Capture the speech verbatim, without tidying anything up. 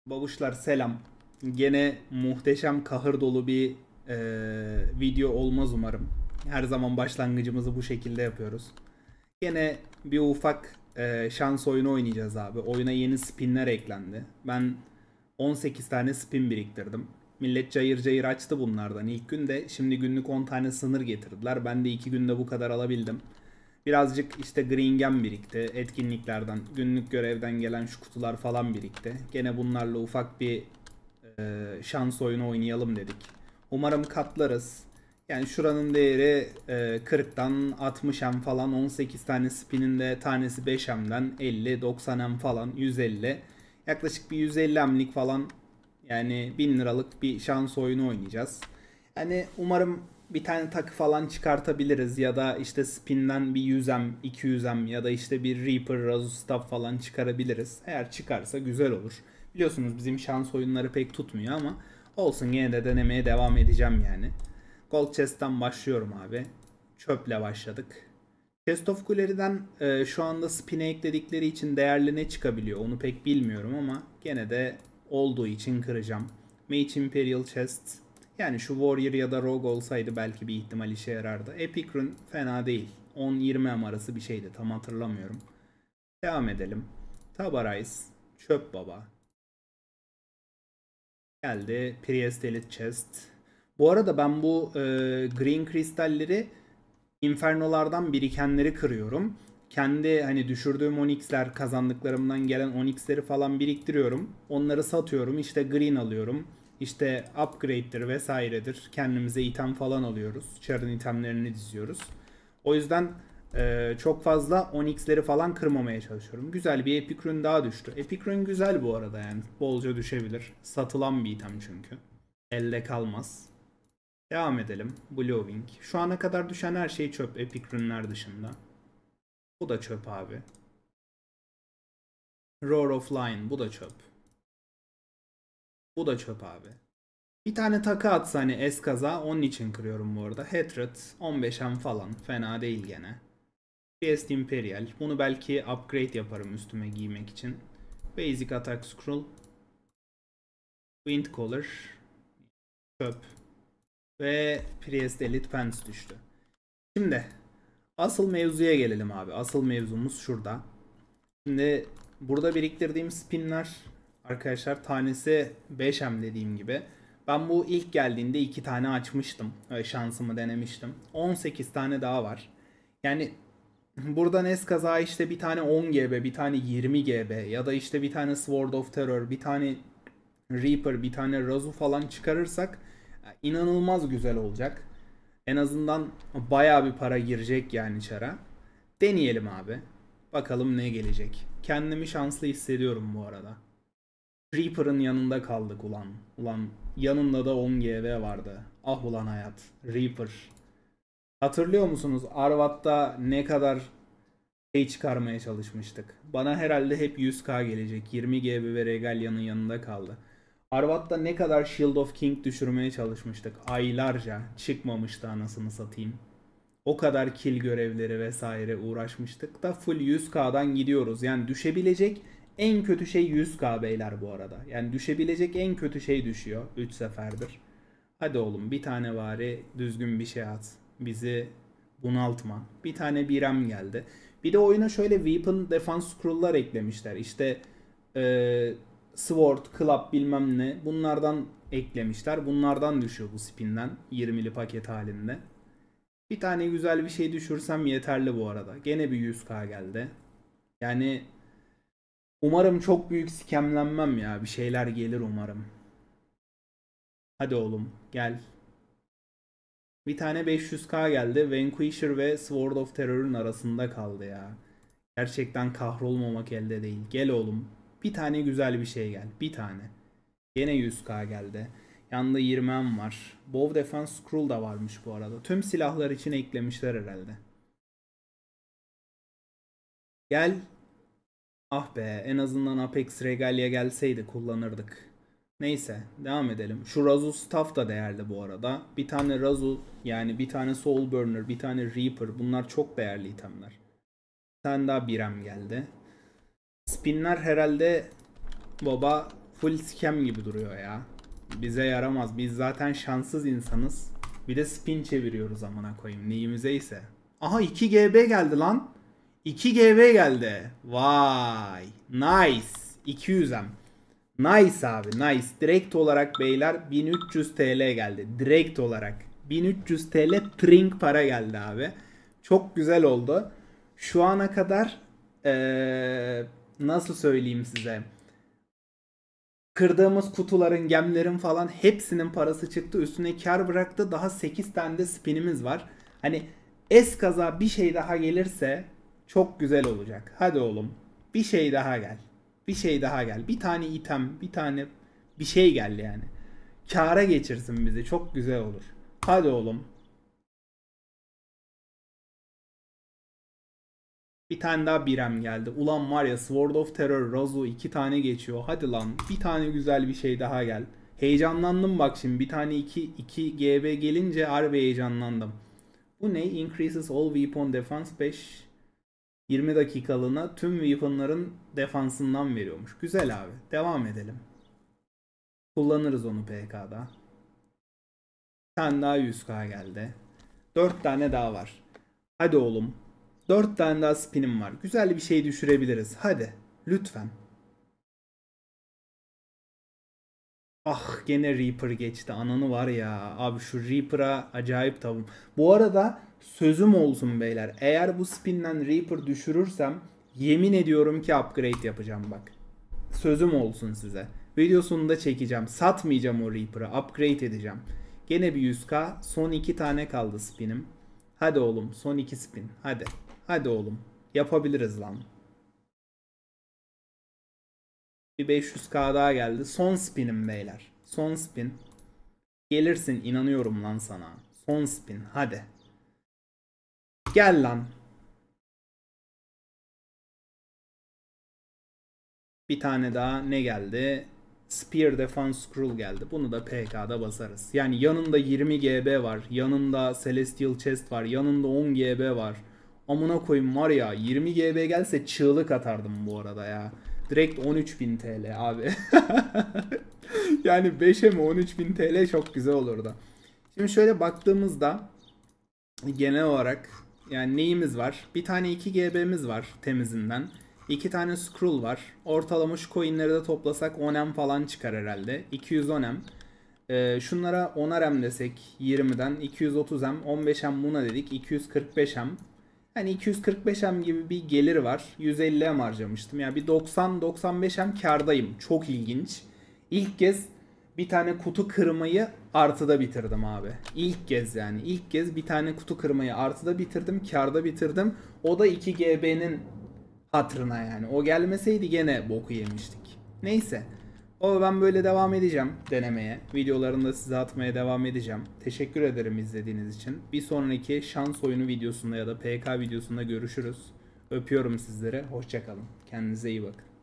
Babuşlar selam. Gene muhteşem kahır dolu bir eee, video olmaz umarım. Her zaman başlangıcımızı bu şekilde yapıyoruz. Gene bir ufak eee, şans oyunu oynayacağız abi. Oyuna yeni spinler eklendi. Ben on sekiz tane spin biriktirdim. Millet cayır cayır açtı bunlardan ilk günde. Şimdi günlük on tane sınır getirdiler. Ben de iki günde bu kadar alabildim. Birazcık işte Green Gem birikti. Etkinliklerden, günlük görevden gelen şu kutular falan birikti. Gene bunlarla ufak bir e, şans oyunu oynayalım dedik. Umarım katlarız. Yani şuranın değeri e, kırktan altmış em falan. on sekiz tane spinin de tanesi beş emden elli doksan em falan. yüz elli. Yaklaşık bir yüz elli emlik falan, yani bin liralık bir şans oyunu oynayacağız. Yani umarım bir tane takı falan çıkartabiliriz ya da işte spinden bir yüz em, iki yüz em ya da işte bir Reaper, Razu Staff falan çıkarabiliriz. Eğer çıkarsa güzel olur. Biliyorsunuz bizim şans oyunları pek tutmuyor ama olsun, yine de denemeye devam edeceğim yani. Gold Chest'ten başlıyorum abi. Çöple başladık. Chest of Glory'den e, şu anda spin'e ekledikleri için değerli ne çıkabiliyor onu pek bilmiyorum ama gene de olduğu için kıracağım. Mage Imperial Chest. Yani şu Warrior ya da Rogue olsaydı belki bir ihtimal işe yarardı. Epic Rune fena değil. on yirmi em arası bir şeydi, tam hatırlamıyorum. Devam edelim. Tabarize. Çöp baba. Geldi. Priest Elite Chest. Bu arada ben bu e, green kristalleri Inferno'lardan birikenleri kırıyorum. Kendi hani düşürdüğüm Onyx'ler, kazandıklarımdan gelen Onyx'leri falan biriktiriyorum. Onları satıyorum. İşte green alıyorum. İşte upgrade'dir vesairedir. Kendimize item falan alıyoruz. Char'ın itemlerini diziyoruz. O yüzden e, çok fazla Onyx'leri falan kırmamaya çalışıyorum. Güzel bir Epic Rune daha düştü. Epic Rune güzel bu arada yani. Bolca düşebilir. Satılan bir item çünkü. Elde kalmaz. Devam edelim. Blue Wing. Şu ana kadar düşen her şey çöp. Epic Rune'ler dışında. Bu da çöp abi. Roar of Lion. Bu da çöp. Bu da çöp abi. Bir tane takı atsa hani eskaza, onun için kırıyorum bu arada. Hatred on beş em falan. Fena değil gene. Priest Imperial. Bunu belki upgrade yaparım üstüme giymek için. Basic Attack Scroll. Wind Collar. Çöp. Ve Priest Elite Pants düştü. Şimdi asıl mevzuya gelelim abi. Asıl mevzumuz şurada. Şimdi burada biriktirdiğim spinler arkadaşlar tanesi beş em dediğim gibi. Ben bu ilk geldiğinde iki tane açmıştım. Şansımı denemiştim. on sekiz tane daha var. Yani buradan eskaza işte bir tane on G B, bir tane yirmi G B ya da işte bir tane Sword of Terror, bir tane Reaper, bir tane Razu falan çıkarırsak inanılmaz güzel olacak. En azından bayağı bir para girecek yani çara. Deneyelim abi. Bakalım ne gelecek. Kendimi şanslı hissediyorum bu arada. Reaper'ın yanında kaldık ulan. Ulan yanında da on G B vardı. Ah ulan hayat. Reaper. Hatırlıyor musunuz? Arvat'ta ne kadar şey çıkarmaya çalışmıştık. Bana herhalde hep yüz K gelecek. yirmi G B ve Regalia'nın yanında kaldı. Arvat'ta ne kadar Shield of King düşürmeye çalışmıştık. Aylarca çıkmamıştı anasını satayım. O kadar kill görevleri vesaire uğraşmıştık da full yüz K'dan gidiyoruz. Yani düşebilecek en kötü şey yüz K beyler bu arada. Yani düşebilecek en kötü şey düşüyor üç seferdir. Hadi oğlum bir tane bari düzgün bir şey at. Bizi bunaltma. Bir tane Birem geldi. Bir de oyuna şöyle Weapon Defense Scroll'lar eklemişler. İşte e, Sword, Club bilmem ne. Bunlardan eklemişler. Bunlardan düşüyor bu spinden. yirmili paket halinde. Bir tane güzel bir şey düşürsem yeterli bu arada. Gene bir yüz K geldi. Yani umarım çok büyük skemlenmem ya. Bir şeyler gelir umarım. Hadi oğlum gel. Bir tane beş yüz K geldi. Vanquisher ve Sword of Terror'ın arasında kaldı ya. Gerçekten kahrolmamak elde değil. Gel oğlum. Bir tane güzel bir şey gel. Bir tane. Gene yüz K geldi. Yanında yirmi em var. Bow Defense Scroll da varmış bu arada. Tüm silahlar için eklemişler herhalde. Gel. Ah be, en azından Apex Regalia gelseydi kullanırdık. Neyse devam edelim. Şu Razu Staff da değerli bu arada. Bir tane Razu, yani bir tane Soul Burner, bir tane Reaper, bunlar çok değerli itemler. Bir tane daha Birem geldi. Spinler herhalde baba full scam gibi duruyor ya. Bize yaramaz. Biz zaten şanssız insanız. Bir de spin çeviriyoruz amına koyayım. Neyimize ise. Aha iki G B geldi lan. iki G B geldi. Vay. Nice. iki yüz M. Nice abi. Nice. Direkt olarak beyler bin üç yüz T L geldi. Direkt olarak. bin üç yüz T L pring para geldi abi. Çok güzel oldu. Şu ana kadar ee, nasıl söyleyeyim size? Kırdığımız kutuların, gemlerin falan hepsinin parası çıktı. Üstüne kar bıraktı. Daha sekiz tane de spinimiz var. Hani eskaza bir şey daha gelirse çok güzel olacak. Hadi oğlum. Bir şey daha gel. Bir şey daha gel. Bir tane item, bir tane bir şey gel yani. Kâra geçirsin bizi. Çok güzel olur. Hadi oğlum. Bir tane daha birem geldi. Ulan var ya Sword of Terror, Razu iki tane geçiyor. Hadi lan bir tane güzel bir şey daha gel. Heyecanlandım bak şimdi. Bir tane iki, iki G B gelince harbi heyecanlandım. Bu ne? Increases all weapon defense beş yirmi dakikalığına tüm weaponların defansından veriyormuş. Güzel abi. Devam edelim. Kullanırız onu P K'da. Bir tane daha yüz K geldi. dört tane daha var. Hadi oğlum. dört tane daha spinim var. Güzel bir şey düşürebiliriz. Hadi. Lütfen. Ah gene Reaper geçti. Ananı var ya. Abi şu Reaper'a acayip tavım. Bu arada sözüm olsun beyler. Eğer bu spinden Reaper düşürürsem yemin ediyorum ki upgrade yapacağım bak. Sözüm olsun size. Videosunu da çekeceğim. Satmayacağım o Reaper'ı. Upgrade edeceğim. Gene bir yüz K. Son iki tane kaldı spinim. Hadi oğlum. Son iki spin. Hadi. Hadi oğlum. Yapabiliriz lan. Bir beş yüz K daha geldi. Son spinim beyler. Son spin. Gelirsin inanıyorum lan sana. Son spin. Hadi. Gel lan. Bir tane daha ne geldi? Spear Defense Scroll geldi. Bunu da P K'da basarız. Yani yanında yirmi G B var. Yanında Celestial Chest var. Yanında on G B var. Amına koyayım var ya yirmi G B gelse çığlık atardım bu arada ya. Direkt on üç bin T L abi. Yani beşe mi on üç bin T L çok güzel olurdu. Şimdi şöyle baktığımızda genel olarak yani neyimiz var? Bir tane iki G B'miz var temizinden. iki tane scroll var. Ortalama şu coinleri de toplasak on M falan çıkar herhalde. iki yüz on M. Ee, şunlara onar M desek yirmiden iki yüz otuz M, on beş M buna dedik. iki yüz kırk beş M. Hani iki yüz kırk beş M gibi bir gelir var. yüz elli M harcamıştım. Yani bir doksan doksan beş M kardayım. Çok ilginç. İlk kez bir tane kutu kırmayı artıda bitirdim abi. İlk kez yani. İlk kez bir tane kutu kırmayı artıda bitirdim. Karda bitirdim. O da iki G B'nin hatırına yani. O gelmeseydi gene boku yemiştik. Neyse. O ben böyle devam edeceğim denemeye. Videolarını da size atmaya devam edeceğim. Teşekkür ederim izlediğiniz için. Bir sonraki şans oyunu videosunda ya da P K videosunda görüşürüz. Öpüyorum sizlere. Hoşça kalın. Kendinize iyi bakın.